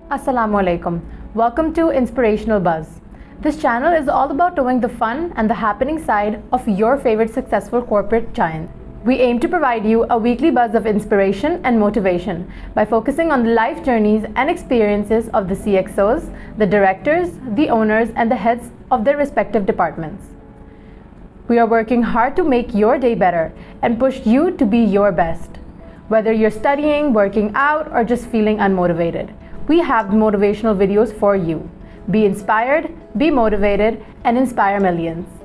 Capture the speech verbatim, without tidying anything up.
Assalamu alaikum. Welcome to Inspirational Buzz. This channel is all about knowing the fun and the happening side of your favorite successful corporate giant. We aim to provide you a weekly buzz of inspiration and motivation by focusing on the life journeys and experiences of the C X Os, the directors, the owners, and the heads of their respective departments. We are working hard to make your day better and push you to be your best. Whether you're studying, working out, or just feeling unmotivated, we have motivational videos for you. Be inspired, be motivated, and inspire millions.